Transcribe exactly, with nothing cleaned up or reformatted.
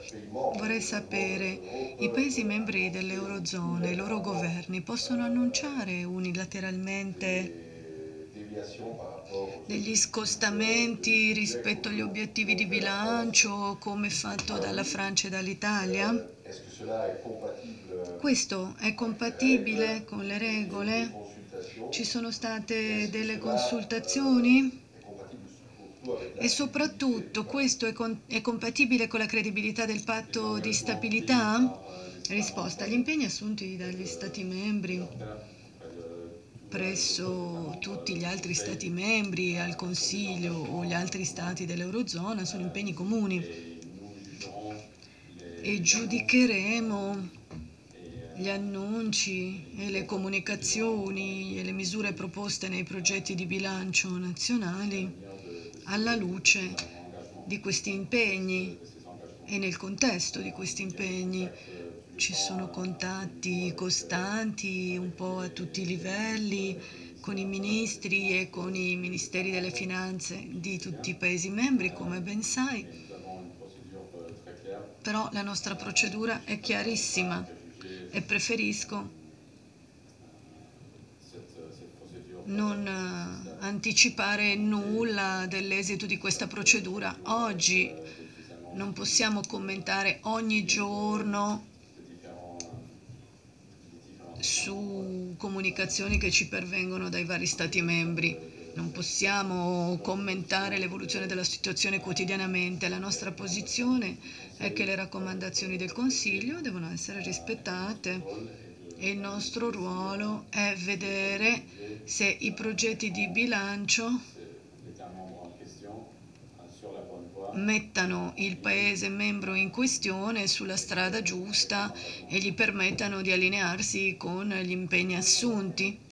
Vorrei sapere, i Paesi membri dell'Eurozona, i loro governi possono annunciare unilateralmente degli scostamenti rispetto agli obiettivi di bilancio come fatto dalla Francia e dall'Italia? Questo è compatibile con le regole? Ci sono state delle consultazioni? E soprattutto questo è, con- è compatibile con la credibilità del patto di stabilità? Risposta: gli impegni assunti dagli Stati membri presso tutti gli altri Stati membri, al Consiglio o gli altri Stati dell'Eurozona sono impegni comuni e giudicheremo gli annunci e le comunicazioni e le misure proposte nei progetti di bilancio nazionali alla luce di questi impegni e nel contesto di questi impegni. Ci sono contatti costanti un po' a tutti i livelli con i ministri e con i ministeri delle finanze di tutti i Paesi membri, come ben sai, però la nostra procedura è chiarissima e preferisco non eh, anticipare nulla dell'esito di questa procedura. Oggi non possiamo commentare ogni giorno su comunicazioni che ci pervengono dai vari Stati membri. Non possiamo commentare l'evoluzione della situazione quotidianamente. La nostra posizione è che le raccomandazioni del Consiglio devono essere rispettate e il nostro ruolo è vedere se i progetti di bilancio mettano il Paese membro in questione sulla strada giusta e gli permettano di allinearsi con gli impegni assunti.